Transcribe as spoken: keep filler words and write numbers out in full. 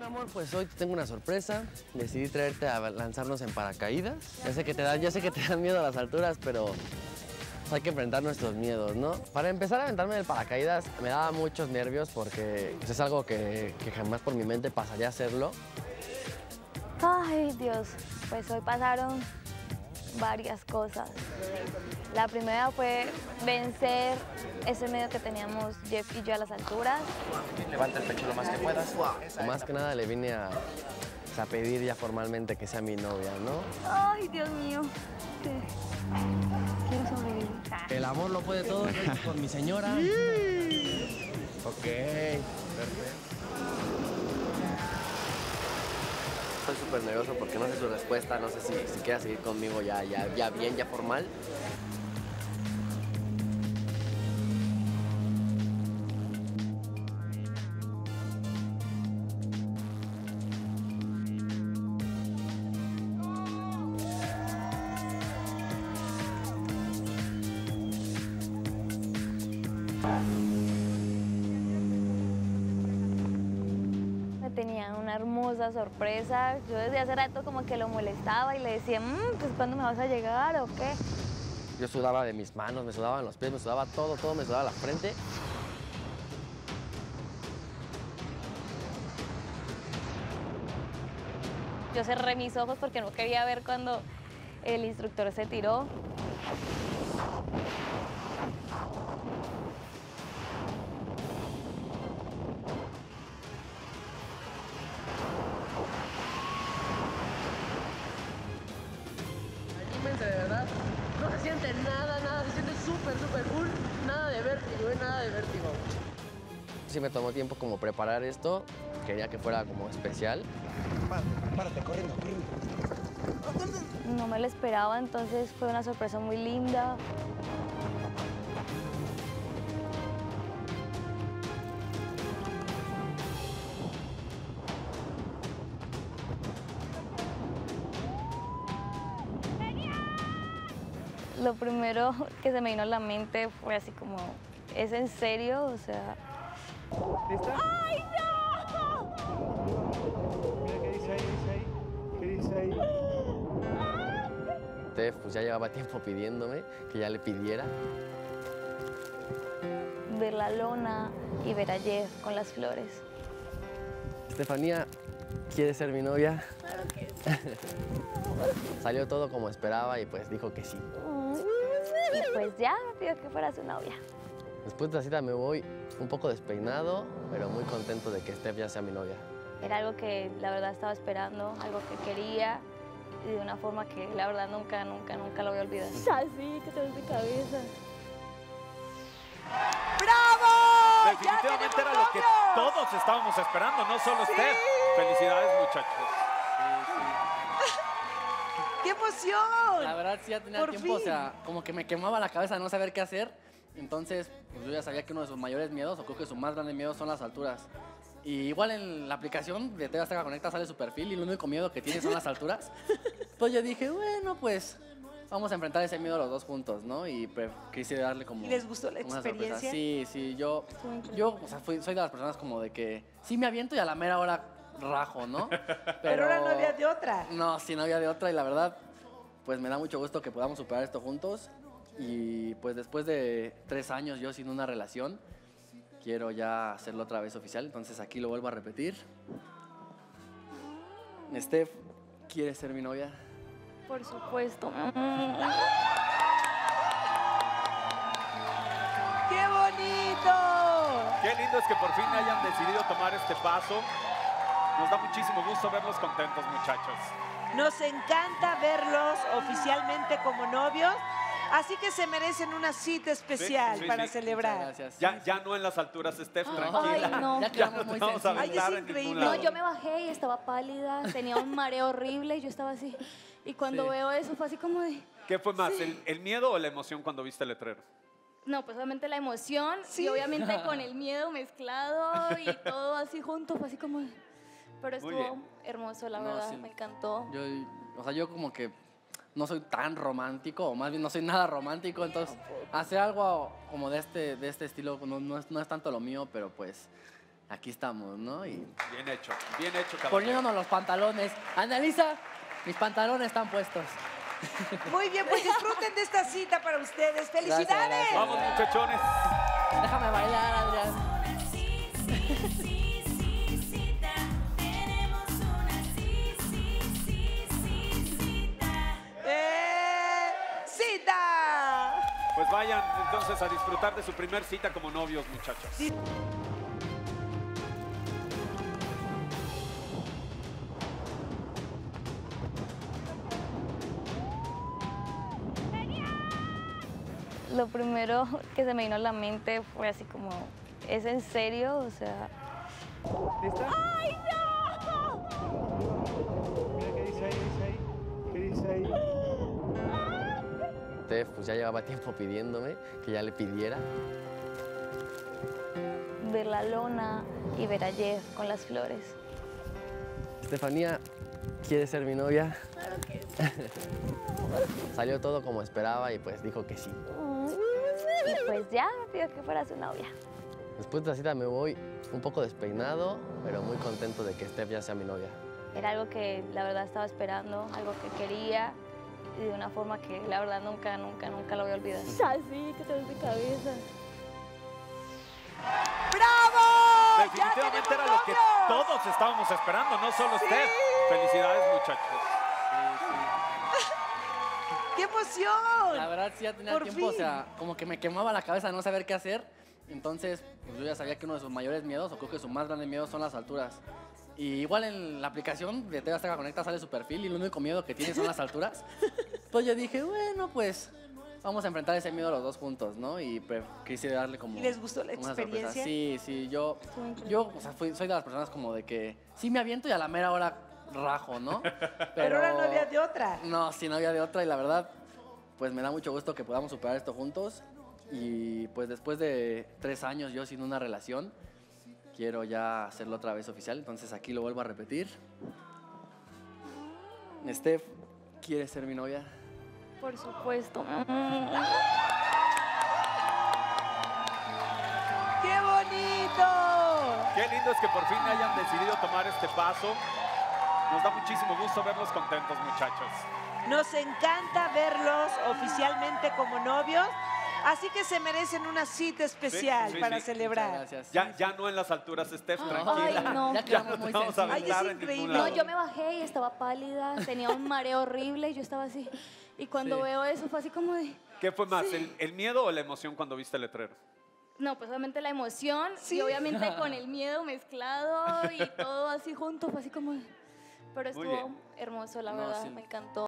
mi amor, pues hoy te tengo una sorpresa. Decidí traerte a lanzarnos en paracaídas. Ya sé que te dan, ya sé que te dan miedo a las alturas, pero hay que enfrentar nuestros miedos, ¿no? Para empezar a aventarme del paracaídas me daba muchos nervios porque es algo que, que jamás por mi mente pasaría a hacerlo. Ay, Dios, pues hoy pasaron varias cosas. La primera fue vencer ese miedo que teníamos Jeff y yo a las alturas. Levanta el pecho lo más que puedas. Más que nada le vine a, a pedir ya formalmente que sea mi novia, ¿no? Ay, Dios mío. ¿Qué? Quiero sobrevivir. El amor lo puede todo, yo estoy con mi señora. Ok, perfecto. Estoy súper nervioso porque no sé su respuesta, no sé si, si quiera seguir conmigo ya, ya, ya bien, ya formal. Tenía una hermosa sorpresa. Yo desde hace rato como que lo molestaba y le decía, mmm, pues ¿cuándo me vas a llegar o qué? Yo sudaba de mis manos, me sudaban los pies, me sudaba todo, todo me sudaba la frente. Yo cerré mis ojos porque no quería ver cuando el instructor se tiró. De verdad, no se siente nada, nada, se siente súper, súper cool, nada de vértigo, nada de vértigo. Sí me tomó tiempo como preparar esto, quería que fuera como especial. Párate, párate, corriendo, corriendo. No me lo esperaba, entonces fue una sorpresa muy linda. Lo primero que se me vino a la mente fue así como, ¿es en serio? O sea... ¿Lista? ¡Ay, no! Mira qué dice ahí, dice ahí. ¿Qué dice ahí? Steph pues ya llevaba tiempo pidiéndome que ya le pidiera. Ver la lona y ver a Jeff con las flores. Estefanía, ¿quiere ser mi novia? Claro que sí. Salió todo como esperaba y pues dijo que sí. Y pues ya me pidió que fuera su novia. Después de la cita me voy un poco despeinado, pero muy contento de que Steph ya sea mi novia. Era algo que la verdad estaba esperando, algo que quería y de una forma que la verdad nunca, nunca, nunca lo voy a olvidar. Así, que te ves de cabeza. ¡Bravo! Definitivamente era lo que todos estábamos esperando, no solo usted. Sí. Felicidades, muchachos. ¡Qué emoción! La verdad sí ya tenía Por tiempo, fin. o sea, como que me quemaba la cabeza de no saber qué hacer. Entonces, pues yo ya sabía que uno de sus mayores miedos, o creo que su más grande miedo son las alturas. Y igual en la aplicación de T V Azteca Conecta sale su perfil y el único miedo que tiene son las alturas. Entonces yo dije, bueno, pues vamos a enfrentar ese miedo los dos juntos, ¿no? Y pues, quise darle como... ¿Y les gustó la una sorpresa. experiencia? Sí, sí, yo, yo o sea, fui- soy de las personas como de que sí me aviento y a la mera hora rajo, ¿no? Pero, Pero ahora no había de otra. No, sí, no había de otra y la verdad, pues me da mucho gusto que podamos superar esto juntos. Y pues después de tres años yo sin una relación, quiero ya hacerlo otra vez oficial. Entonces aquí lo vuelvo a repetir. Steph, ¿quieres ser mi novia? Por supuesto. ¡Qué bonito! Qué lindo es que por fin hayan decidido tomar este paso. Nos da muchísimo gusto verlos contentos, muchachos. Nos encanta verlos oficialmente como novios, así que se merecen una cita especial Sí, sí, para sí. celebrar. Muchas gracias. Ya, ya no en las alturas, Steph, tranquila. Ay, no. Ya Ya quedamos no muy te vamos a sensibles. Ay, es aventar en increíble. ningún No, lado. yo me bajé y estaba pálida, tenía un mareo horrible y yo estaba así. Y cuando Sí. veo eso fue así como de... ¿Qué fue más, el, el miedo o la emoción cuando viste el letrero? No, pues obviamente la emoción Sí. y obviamente con el miedo mezclado y todo así junto, fue así como de... Pero Muy estuvo bien. hermoso, la No, verdad, sí. me encantó. Yo, o sea, yo como que no soy tan romántico, o más bien no soy nada romántico, entonces hacer algo como de este, de este estilo no, no, es, no es tanto lo mío, pero pues aquí estamos, ¿no? Y Bien hecho, bien hecho, caballero. poniéndonos los pantalones. Annalisa, mis pantalones están puestos. Muy bien, pues disfruten de esta cita para ustedes. ¡Felicidades! gracias. Vamos, muchachones. Déjame bailar, Adrián. ¡Eh! ¡Cita! Pues vayan entonces a disfrutar de su primer cita como novios, muchachos. Lo primero que se me vino a la mente fue así como, ¿es en serio? O sea, ¿Lista? ¡ay, no! Mira qué dice ahí, dice ahí. ¿Qué dice ahí? Steph pues ya llevaba tiempo pidiéndome que ya le pidiera. Ver la lona y ver a Jeff con las flores. Estefanía, ¿quieres ser mi novia? Claro que sí. Salió todo como esperaba y pues dijo que sí. Y pues ya me pidió que fuera su novia. Después de la cita me voy un poco despeinado, pero muy contento de que Steph ya sea mi novia. Era algo que la verdad estaba esperando, algo que quería y de una forma que la verdad nunca, nunca, nunca lo voy a olvidar. Así, que te ves de cabeza. ¡Bravo! ¡Ya Definitivamente tenemos era lo que novios! todos estábamos esperando, no solo usted. Felicidades, muchachos. ¡Qué emoción! La verdad sí ya tenía Por tiempo, o fin. sea, como que me quemaba la cabeza de no saber qué hacer. Entonces, pues yo ya sabía que uno de sus mayores miedos, o creo que su más grande miedo, son las alturas. Y igual en la aplicación de T V Azteca Conecta sale su perfil y el único miedo que tiene son las alturas. Pues yo dije, bueno, pues vamos a enfrentar ese miedo los dos juntos, ¿no? Y pues, quise darle como ¿Y les gustó la una sorpresa. experiencia? Sí, sí, yo, yo o sea, fui- soy de las personas como de que sí me aviento y a la mera hora rajo, ¿no? Pero, Pero ahora no había de otra. No, sí, no había de otra y la verdad, pues me da mucho gusto que podamos superar esto juntos. Y pues después de tres años yo sin una relación, quiero ya hacerlo otra vez oficial. Entonces aquí lo vuelvo a repetir. Steph, ¿quieres ser mi novia? Por supuesto. ¡Qué bonito! Qué lindo es que por fin hayan decidido tomar este paso. Nos da muchísimo gusto verlos contentos, muchachos. Nos encanta verlos oficialmente como novios, así que se merecen una cita especial Sí, sí, para sí. celebrar. Muchas gracias. Ya, ya no en las alturas, Steph, tranquila. Ay, no. Ya Ya quedamos no muy te vamos a sensibles. Ay, es aventar en ningún increíble. No, lado. yo me bajé y estaba pálida, tenía un mareo horrible y yo estaba así. Y cuando Sí. veo eso fue así como de... ¿Qué fue más, el, el miedo o la emoción cuando viste el letrero? No, pues obviamente la emoción Sí. y obviamente con el miedo mezclado y todo así junto, fue así como... de- Pero Muy estuvo bien. hermoso, la No, verdad, sí. me encantó.